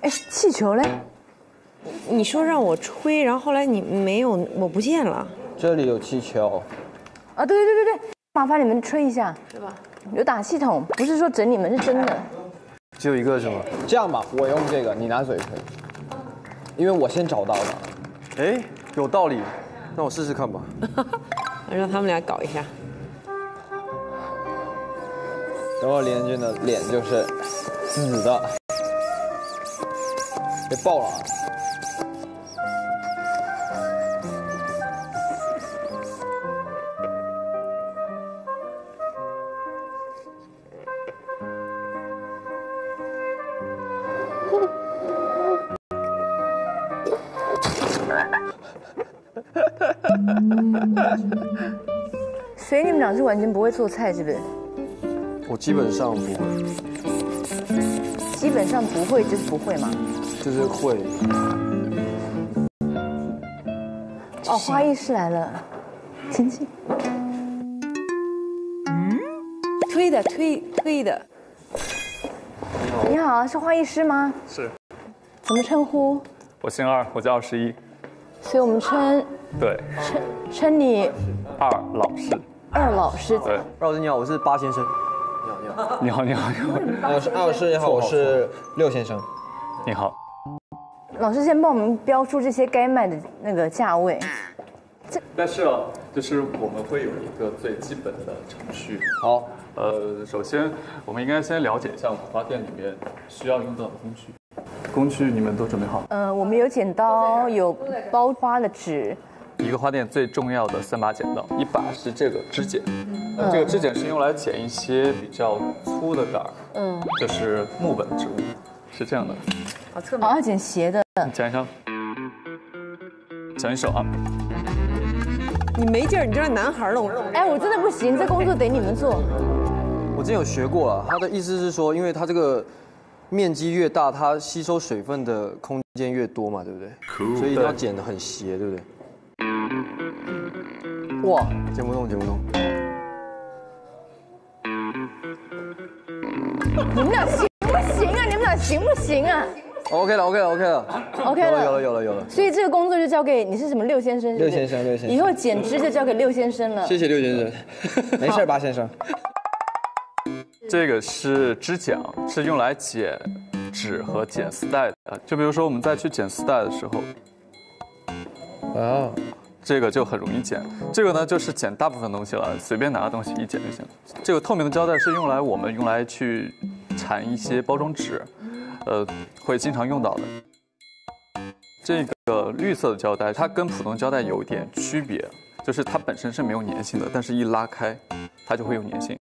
哎，气球嘞？ 你说让我吹，然后后来你没有，我不见了。 这里有气球。 啊，对，麻烦你们吹一下，是吧？有打气筒，不是说整你们，是真的。 只有一个是吗？ 这样吧，我用这个，你拿嘴吹，因为我先找到的。 哎，有道理，那我试试看吧。 让他们俩搞一下。 等会连军的脸就是紫的，被爆了啊！ 所以你们俩是完全不会做菜，是不是？ 我基本上不会， 基本上不会就是不会嘛。 就是会。 哦，花艺师来了，亲亲。 推的。 你好，是花艺师吗？ 是。 怎么称呼？ 我姓二，我叫21。 所以我们对。 称你二老师。 二老师。 对。 二老师你好，我是八先生。 你好。 二老师你好，我是6先生。 你好。 老师先帮我们标出这些该卖的那个价位。 但是就是我们会有一个最基本的程序。 好。 首先我们应该先了解一下我们花店里面需要用到的工具。工具你们都准备好？ 我们有剪刀，有包花的纸。 一个花店最重要的3把剪刀，一把是这个织剪，这个织剪是用来剪一些比较粗的杆儿，就是木本植物，是这样的。 好侧面。要剪斜的。 剪一下，剪一手啊。 你没劲儿，你就让男孩弄。 哎，我真的不行，这工作得你们做。 我之前有学过了，他的意思是说，因为它这个面积越大，它吸收水分的空间越多嘛，对不对？所以一定要剪得很斜，对不对？哇，剪不动。 你们俩行不行啊？你们俩行不行啊 ？OK 了。有了。 所以这个工作就交给你是什么6先生？ 六先生。 以后剪枝就交给6先生了。 谢谢6先生。 没事，8先生。 这个是织桨，是用来剪纸和剪丝带的。就比如说我们再去剪丝带的时候，这个就很容易剪。这个呢就是剪大部分东西了，随便拿个东西一剪就行。这个透明的胶带是我们用来去缠一些包装纸，会经常用到的。这个绿色的胶带，它跟普通胶带有一点区别，就是它本身是没有粘性的，但是一拉开，它就会有粘性。